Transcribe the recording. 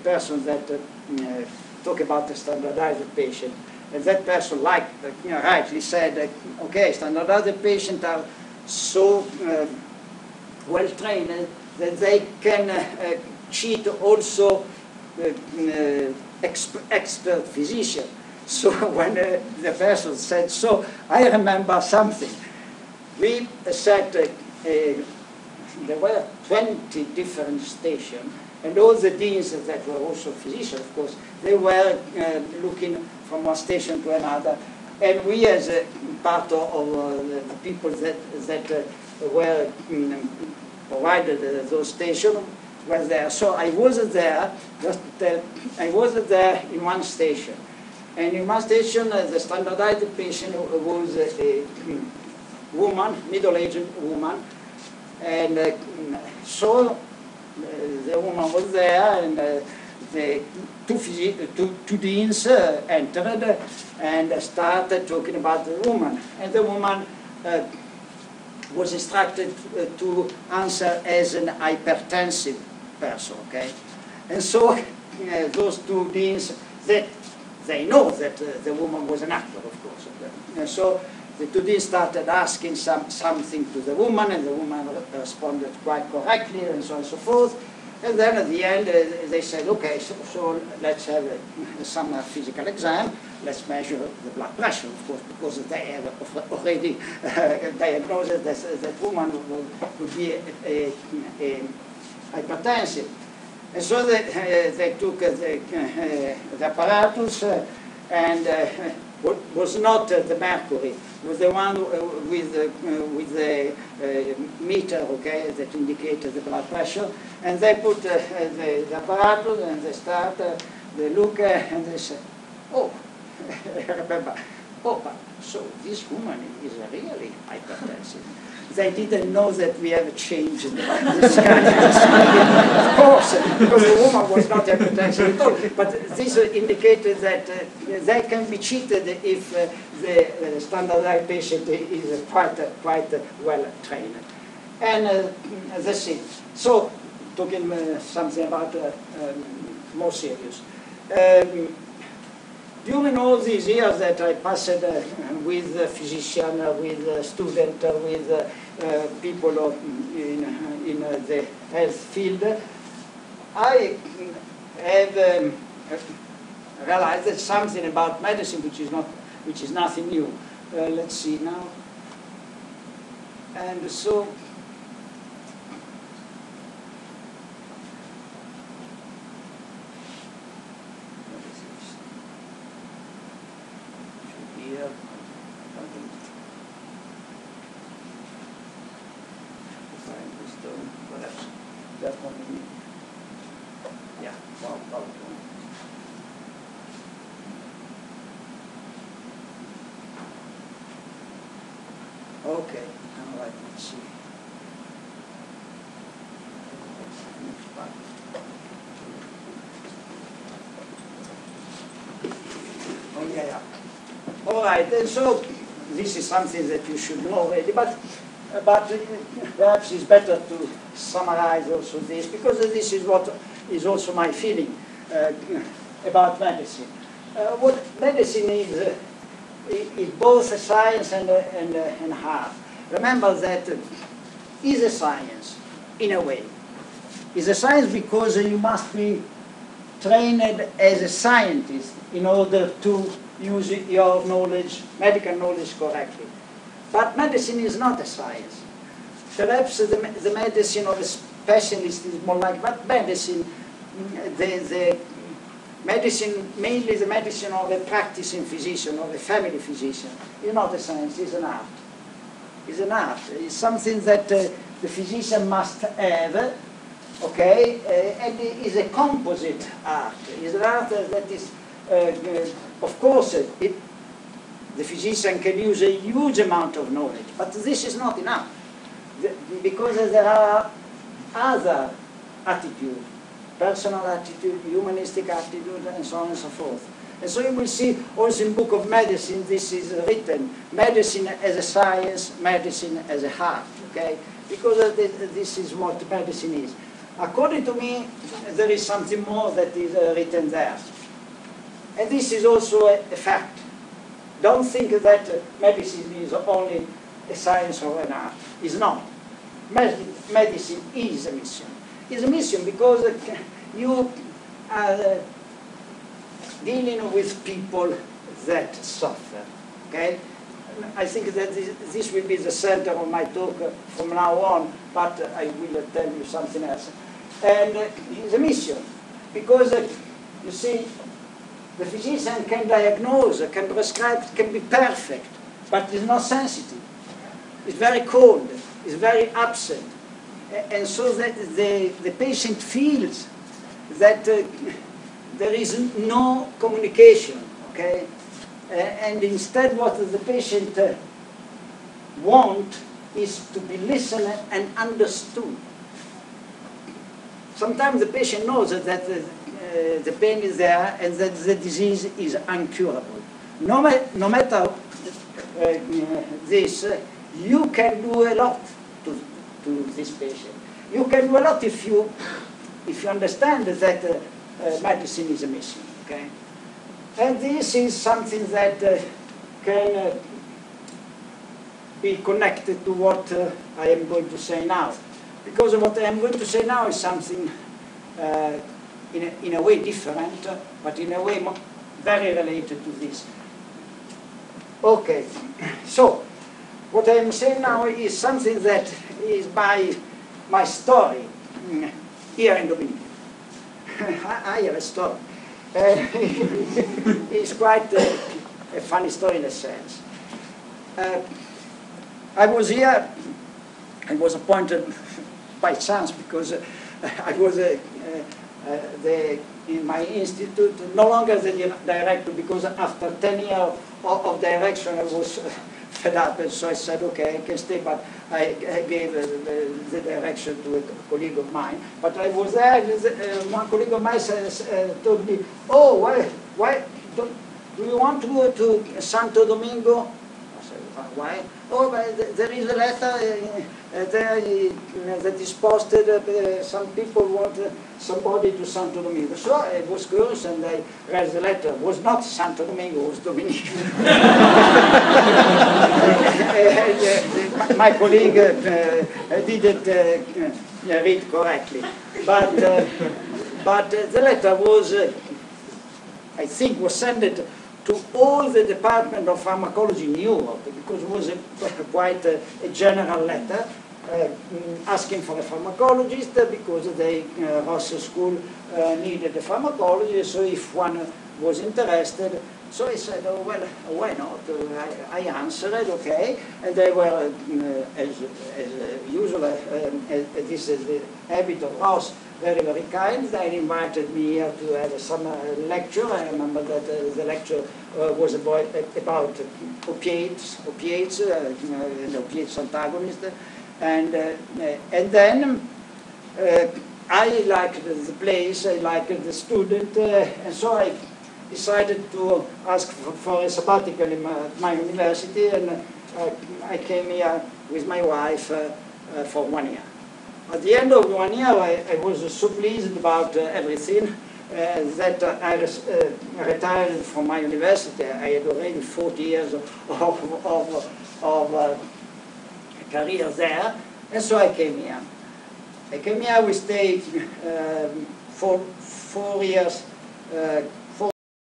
person that talk about the standardized patient. And that person, like rightly said, okay, standardized patients are so well trained that they can cheat also expert physician. So when the person said so, I remember something. We said there were 20 different stations, and all the deans that were also physicians, of course, they were looking from one station to another. And we, as a part of the people that were provided those stations, were there. So I wasn't there, I wasn't there in one station. And in one station, the standardized patient was a woman, middle-aged woman. And so the woman was there, and the two deans entered and started talking about the woman. And the woman was instructed to answer as an hypertensive person, okay? And so those two deans, they know that the woman was an actor, of course. And so the two deans started asking something to the woman, and the woman responded quite correctly, and so on and so forth. And then at the end, they said, okay, so let's have some physical exam. Let's measure the blood pressure, of course, because they have already diagnosed that woman would be hypertensive. And so they took the apparatus, and was not the mercury, was the one with the meter, okay, that indicated the blood pressure. And they put the apparatus, and they start, they look, and they say, oh, I remember, oh, but so this woman is really hypertensive. They didn't know that we have changed this kind of course, because the woman was not hypertensive at all. But this indicated that they can be cheated if the standardized patient is quite well trained. And that's it. So, talking something about more serious. During all these years that I passed with physicians, with students, with people in the health field, I have realized that something about medicine which is nothing new. Let's see now. And so, yeah, well, okay, all right, let's see. Oh, yeah. All right, and so this is something that you should know already, but perhaps it's better to summarize also this, because this is what is also my feeling about medicine. What medicine is both a science and art. Remember that is a science, in a way. It's a science because you must be trained as a scientist in order to use your knowledge, medical knowledge, correctly. But medicine is not a science. Perhaps the medicine of a specialist is more like, but medicine, the medicine, mainly the medicine of a practicing physician, or a family physician, is not a science, it's an art. It's an art. It's something that the physician must have, okay, and it is a composite art. It's an art that is, of course, the physician can use a huge amount of knowledge, but this is not enough, because there are other attitudes, personal attitude, humanistic attitude, and so on and so forth. And so you will see also in Book of Medicine, this is written, medicine as a science, medicine as a art, okay? Because this is what medicine is. according to me, there is something more that is written there. And this is also a fact. Don't think that medicine is only a science or an art. It's not. Medicine is a mission. It's a mission because you are dealing with people that suffer. Okay? I think that this will be the center of my talk from now on, but I will tell you something else. And it's a mission because, you see, the physician can diagnose, can prescribe, can be perfect, but it's not sensitive. It's very cold, it's very absent. And so that the patient feels that there is no communication, okay? And instead what the patient wants is to be listened and understood. Sometimes the patient knows that the pain is there and that the disease is incurable. No matter this, you can do a lot to this patient. You can do a lot if you understand that medicine is a mission. Okay? And this is something that can be connected to what I am going to say now. Because what I am going to say now is something in a way different, but in a way very related to this. Okay, so what I am saying now is something that is my story here in Babbini. I have a story. It's quite a funny story in a sense. I was here, I was appointed by chance because I was in my institute, no longer the director, because after 10 years of direction I was fed up, and so I said, okay, I can stay, but I gave the direction to a colleague of mine. But I was there, one colleague of mine told me, oh, why do you want to go to Santo Domingo? I said, why? Oh, but there is a letter there that is posted, some people want somebody to Santo Domingo. So I was curious and I read the letter. It was not Santo Domingo, it was Dominican. My colleague didn't read correctly. But the letter was, I think, was sent to all the Department of Pharmacology in Europe, because it was quite a general letter asking for a pharmacologist, because the Ross School needed a pharmacologist, so if one was interested, so I said, oh, well, why not? I answered, okay, and they were, as usual, this is the habit of Ross, very, very kind. They invited me here to have some lecture. I remember that the lecture was about opiates, and opiates antagonist. And then I liked the place, I liked the student, and so I decided to ask for a sabbatical in my university, and I came here with my wife for 1 year. At the end of 1 year, I was so pleased about everything that I retired from my university. I had already 40 years of career there, and so I came here. We stayed for 4 years